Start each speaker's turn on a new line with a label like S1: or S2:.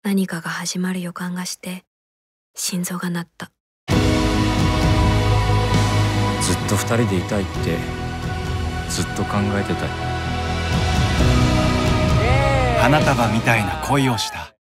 S1: 何かが始まる予感がして心臓が鳴った。
S2: ずっと二人でいたいってずっと考えてた。
S3: 花束みたいな恋をした。